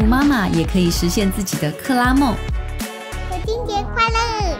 图妈妈也可以实现自己的克拉梦。 母亲节快乐！